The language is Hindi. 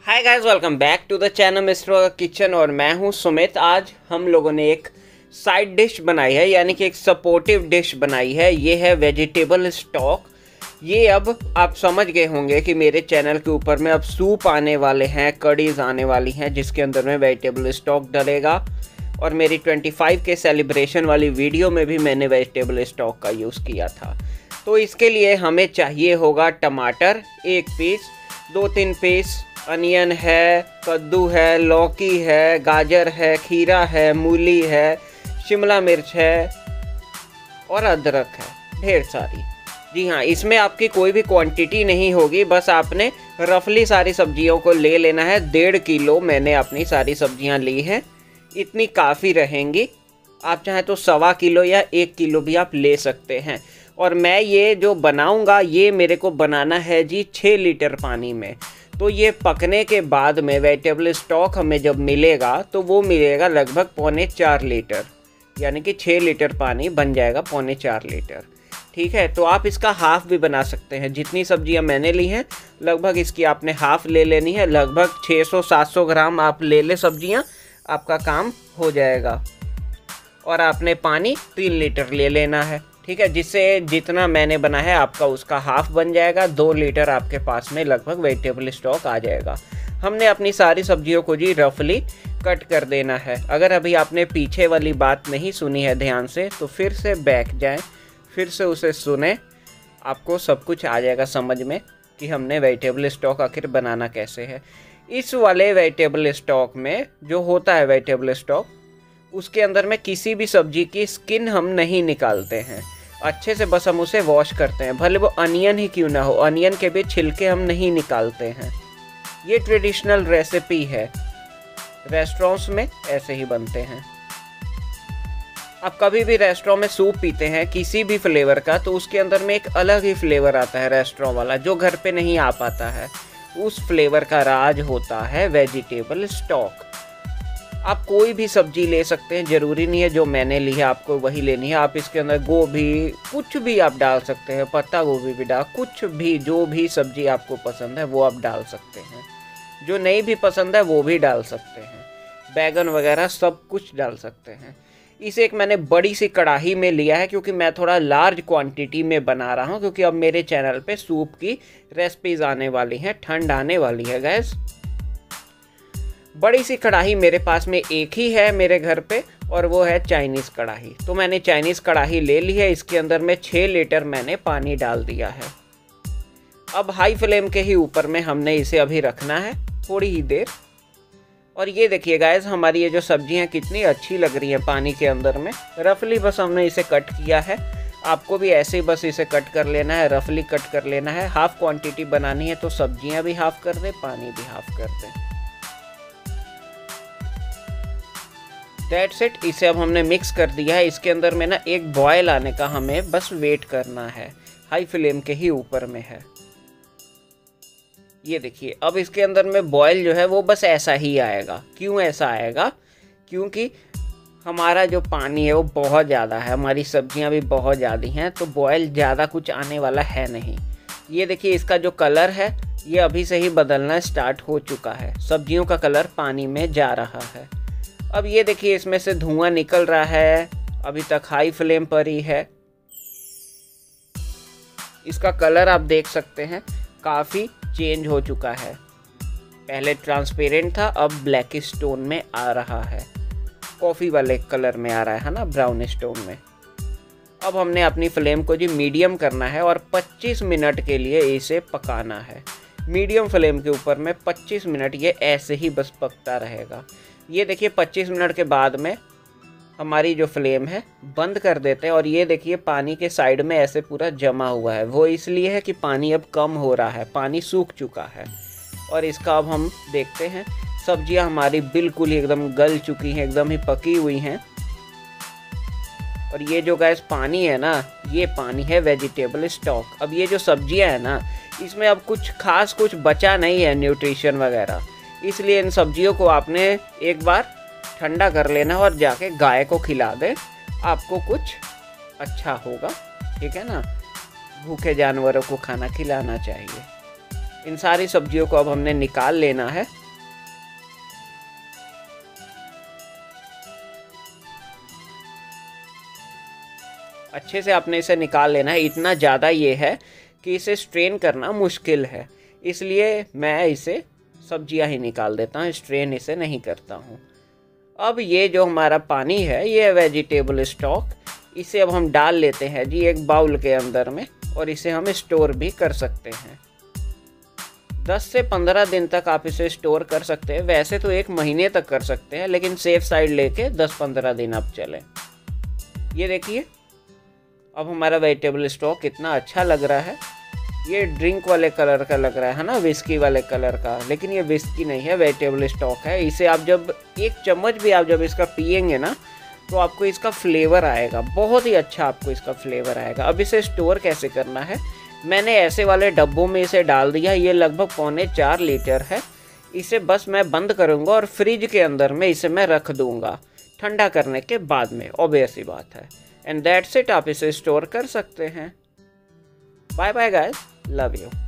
Hi guys, welcome back to the channel Mister Kitchen और मैं हूं सुमित। आज हम लोगों ने एक साइड डिश बनाई है, यानी कि एक सपोर्टिव डिश बनाई है। ये है वेजिटेबल स्टॉक। ये अब आप समझ गए होंगे कि मेरे चैनल के ऊपर में अब सूप आने वाले हैं, कड़ीज आने वाली हैं, जिसके अंदर में वेजिटेबल स्टॉक डलेगा। और मेरी 25 के सेलिब्रेशन वाली वीडियो में भी मैंने वेजिटेबल स्टॉक का यूज़ किया था। तो इसके लिए हमें चाहिए होगा टमाटर 1 पीस, 2-3 पीस अनियन है, कद्दू है, लौकी है, गाजर है, खीरा है, मूली है, शिमला मिर्च है और अदरक है, ढेर सारी। जी हाँ, इसमें आपकी कोई भी क्वांटिटी नहीं होगी, बस आपने रफली सारी सब्जियों को ले लेना है। 1.5 किलो मैंने अपनी सारी सब्जियां ली हैं, इतनी काफ़ी रहेंगी। आप चाहें तो 1.25 किलो या 1 किलो भी आप ले सकते हैं। और मैं ये जो बनाऊंगा, ये मेरे को बनाना है जी 6 लीटर पानी में। तो ये पकने के बाद में वेजिटेबल स्टॉक हमें जब मिलेगा तो वो मिलेगा लगभग 3.25 लीटर, यानी कि 6 लीटर पानी बन जाएगा 3.25 लीटर। ठीक है, तो आप इसका हाफ़ भी बना सकते हैं। जितनी सब्जियां मैंने ली हैं लगभग इसकी आपने हाफ़ ले लेनी है। लगभग 600-700 ग्राम आप ले ले सब्जियां, आपका काम हो जाएगा। और आपने पानी 3 लीटर ले लेना है। ठीक है, जिससे जितना मैंने बना है आपका उसका हाफ़ बन जाएगा। 2 लीटर आपके पास में लगभग वेजिटेबल स्टॉक आ जाएगा। हमने अपनी सारी सब्जियों को जी रफली कट कर देना है। अगर अभी आपने पीछे वाली बात नहीं सुनी है ध्यान से, तो फिर से बैक जाएं, फिर से उसे सुने, आपको सब कुछ आ जाएगा समझ में कि हमने वेजिटेबल स्टॉक आखिर बनाना कैसे है। इस वाले वेजिटेबल स्टॉक में जो होता है वेजिटेबल स्टॉक, उसके अंदर में किसी भी सब्जी की स्किन हम नहीं निकालते हैं। अच्छे से बस हम उसे वॉश करते हैं, भले वो अनियन ही क्यों ना हो। अनियन के भी छिलके हम नहीं निकालते हैं। ये ट्रेडिशनल रेसिपी है, रेस्टोरेंट्स में ऐसे ही बनते हैं। आप कभी भी रेस्टोरेंट में सूप पीते हैं किसी भी फ्लेवर का, तो उसके अंदर में एक अलग ही फ्लेवर आता है रेस्टोरेंट वाला, जो घर पे नहीं आ पाता है। उस फ्लेवर का राज होता है वेजिटेबल स्टॉक। आप कोई भी सब्जी ले सकते हैं, ज़रूरी नहीं है जो मैंने ली है आपको वही लेनी है। आप इसके अंदर गोभी कुछ भी आप डाल सकते हैं, पत्ता गोभी भी डाल, कुछ भी जो भी सब्जी आपको पसंद है वो आप डाल सकते हैं। जो नहीं भी पसंद है वो भी डाल सकते हैं, बैगन वगैरह सब कुछ डाल सकते हैं। इसे एक मैंने बड़ी सी कढ़ाई में लिया है, क्योंकि मैं थोड़ा लार्ज क्वांटिटी में बना रहा हूँ, क्योंकि अब मेरे चैनल पे सूप की रेसिपीज़ आने वाली हैं, ठंड आने वाली है गैस। बड़ी सी कढ़ाई मेरे पास में एक ही है मेरे घर पे, और वो है चाइनीज़ कढ़ाई। तो मैंने चाइनीज़ कढ़ाई ले ली है। इसके अंदर में 6 लीटर मैंने पानी डाल दिया है। अब हाई फ्लेम के ही ऊपर में हमने इसे अभी रखना है थोड़ी ही देर। और ये देखिए गाइस, हमारी ये जो सब्जियां कितनी अच्छी लग रही हैं पानी के अंदर में। रफली बस हमने इसे कट किया है। आपको भी ऐसे ही बस इसे कट कर लेना है, रफली कट कर लेना है। हाफ़ क्वांटिटी बनानी है तो सब्जियां भी हाफ़ कर दें, पानी भी हाफ़ कर दें। That's it. इसे अब हमने मिक्स कर दिया है। इसके अंदर में ना एक बॉयल आने का हमें बस वेट करना है, हाई फ्लेम के ही ऊपर में है। ये देखिए, अब इसके अंदर में बॉयल जो है वो बस ऐसा ही आएगा। क्यों ऐसा आएगा? क्योंकि हमारा जो पानी है वो बहुत ज़्यादा है, हमारी सब्जियां भी बहुत ज़्यादा हैं, तो बॉयल ज़्यादा कुछ आने वाला है नहीं। ये देखिए, इसका जो कलर है ये अभी से ही बदलना स्टार्ट हो चुका है। सब्जियों का कलर पानी में जा रहा है। अब ये देखिए, इसमें से धुआं निकल रहा है। अभी तक हाई फ्लेम पर ही है। इसका कलर आप देख सकते हैं काफ़ी चेंज हो चुका है। पहले ट्रांसपेरेंट था, अब ब्लैक स्टोन में आ रहा है, कॉफ़ी वाले कलर में आ रहा है ना, ब्राउन स्टोन में। अब हमने अपनी फ्लेम को जी मीडियम करना है और 25 मिनट के लिए इसे पकाना है। मीडियम फ्लेम के ऊपर में 25 मिनट ये ऐसे ही बस पकता रहेगा। ये देखिए, 25 मिनट के बाद में हमारी जो फ्लेम है बंद कर देते हैं। और ये देखिए, पानी के साइड में ऐसे पूरा जमा हुआ है। वो इसलिए है कि पानी अब कम हो रहा है, पानी सूख चुका है। और इसका अब हम देखते हैं, सब्जियां हमारी बिल्कुल ही एकदम गल चुकी हैं, एकदम ही पकी हुई हैं। और ये जो गैस पानी है ना, ये पानी है वेजिटेबल स्टॉक। अब ये जो सब्जियां है ना, इसमें अब कुछ खास कुछ बचा नहीं है न्यूट्रिशन वगैरह, इसलिए इन सब्जियों को आपने एक बार ठंडा कर लेना और जाके गाय को खिला दे, आपको कुछ अच्छा होगा। ठीक है ना, भूखे जानवरों को खाना खिलाना चाहिए। इन सारी सब्जियों को अब हमने निकाल लेना है। अच्छे से आपने इसे निकाल लेना है। इतना ज़्यादा ये है कि इसे स्ट्रेन करना मुश्किल है, इसलिए मैं इसे सब्जियां ही निकाल देता हूँ, स्ट्रेन इसे नहीं करता हूँ। अब ये जो हमारा पानी है ये वेजिटेबल स्टॉक, इसे अब हम डाल लेते हैं जी एक बाउल के अंदर में, और इसे हम स्टोर भी कर सकते हैं। 10 से 15 दिन तक आप इसे स्टोर कर सकते हैं। वैसे तो 1 महीने तक कर सकते हैं, लेकिन सेफ साइड लेके 10-15 दिन आप चलें। ये देखिए अब हमारा वेजिटेबल स्टॉक कितना अच्छा लग रहा है। ये ड्रिंक वाले कलर का लग रहा है ना, विस्की वाले कलर का, लेकिन ये विस्की नहीं है, वेजिटेबल स्टॉक है। इसे आप जब 1 चम्मच भी आप जब इसका पियेंगे ना तो आपको इसका फ्लेवर आएगा, बहुत ही अच्छा आपको इसका फ्लेवर आएगा। अब इसे स्टोर कैसे करना है, मैंने ऐसे वाले डब्बों में इसे डाल दिया। ये लगभग 3.25 लीटर है। इसे बस मैं बंद करूँगा और फ्रिज के अंदर में इसे मैं रख दूँगा ठंडा करने के बाद में, ऑब्वियस सी बात है। एंड दैट्स इट, आप इसे स्टोर कर सकते हैं। Bye bye guys, love you.